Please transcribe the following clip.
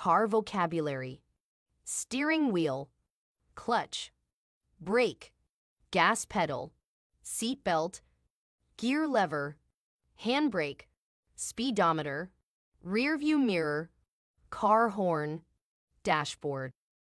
car vocabulary: steering wheel, clutch, brake, gas pedal, seat belt, gear lever, handbrake, speedometer, rear view mirror, car horn, dashboard.